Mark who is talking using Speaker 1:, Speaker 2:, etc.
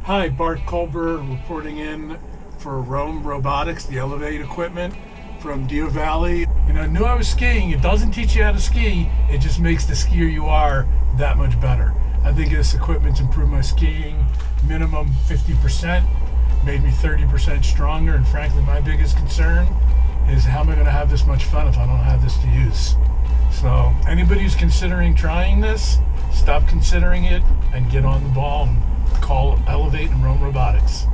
Speaker 1: Hi, Bart Kolber reporting in for Roam Robotics, the Elevate equipment from Deer Valley. I knew I was skiing. It doesn't teach you how to ski, it just makes the skier you are that much better. I think this equipment's improved my skiing minimum 50%, made me 30% stronger, and frankly, my biggest concern is how am I going to have this much fun if I don't have this to use? So anybody who's considering trying this, stop considering it and get on the ball and call Elevate and Roam Robotics.